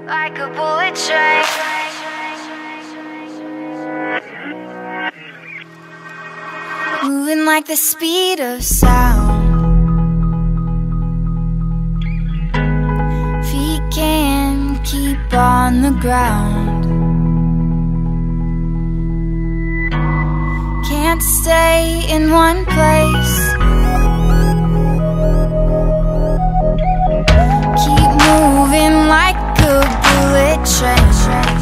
like a bullet train. Moving like the speed of sound. Feet can't keep on the ground. Can't stay in one place. Keep moving like a bullet train.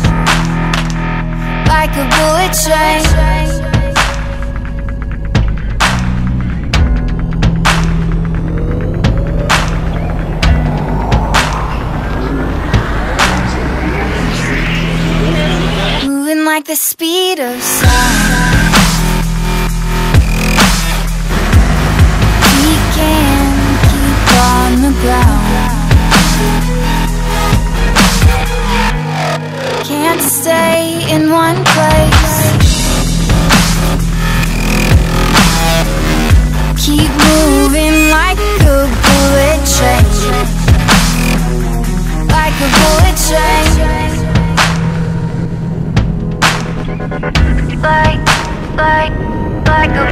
Like a bullet train. Moving like the speed of sound. We can't keep on the ground. Can't stay in one place. Keep moving like a bullet train. Like a bullet train. Like a